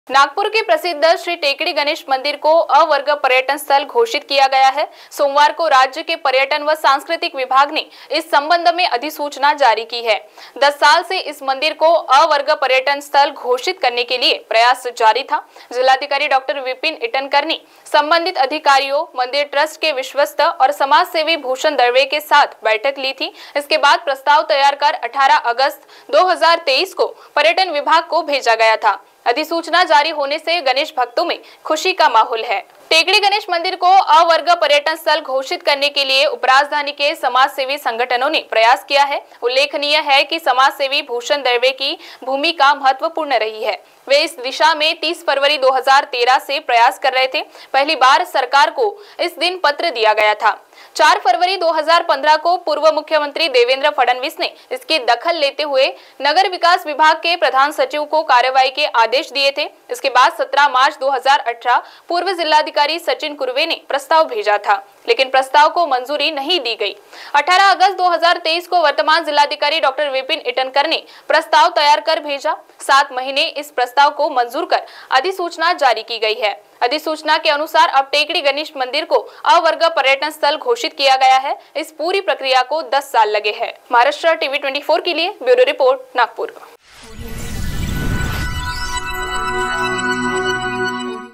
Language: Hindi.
नागपुर के प्रसिद्ध श्री टेकड़ी गणेश मंदिर को अवर्ग पर्यटन स्थल घोषित किया गया है। सोमवार को राज्य के पर्यटन व सांस्कृतिक विभाग ने इस संबंध में अधिसूचना जारी की है। 10 साल से इस मंदिर को अवर्ग पर्यटन स्थल घोषित करने के लिए प्रयास जारी था। जिलाधिकारी डॉक्टर विपिन ईटनकर ने संबंधित अधिकारियों, मंदिर ट्रस्ट के विश्वस्त और समाज सेवी भूषण दर्वे के साथ बैठक ली थी। इसके बाद प्रस्ताव तैयार कर 18 अगस्त 2023 को पर्यटन विभाग को भेजा गया था। अधिसूचना जारी होने से गणेश भक्तों में खुशी का माहौल है। टेकड़ी गणेश मंदिर को अवर्ग पर्यटन स्थल घोषित करने के लिए उपराजधानी के समाज सेवी संगठनों ने प्रयास किया है। उल्लेखनीय है कि समाज सेवी भूषण दर्वे की भूमिका महत्वपूर्ण रही है। वे इस दिशा में 30 फरवरी 2013 से प्रयास कर रहे थे। पहली बार सरकार को इस दिन पत्र दिया गया था। 4 फरवरी 2015 को पूर्व मुख्यमंत्री देवेंद्र फडणवीस ने इसकी दखल लेते हुए नगर विकास विभाग के प्रधान सचिव को कार्रवाई के आदेश दिए थे। इसके बाद 17 मार्च 2018 पूर्व जिलाधिकारी सचिन कुर्वे ने प्रस्ताव भेजा था, लेकिन प्रस्ताव को मंजूरी नहीं दी गई। 18 अगस्त 2023 को वर्तमान जिलाधिकारी डॉक्टर विपिन ईटनकर ने प्रस्ताव तैयार कर भेजा। 7 महीने इस प्रस्ताव को मंजूर कर अधिसूचना जारी की गई है। अधिसूचना के अनुसार अब टेकड़ी गणेश मंदिर को अवर्ग पर्यटन स्थल घोषित किया गया है। इस पूरी प्रक्रिया को 10 साल लगे हैं। महाराष्ट्र टीवी 24 के लिए ब्यूरो रिपोर्ट, नागपुर।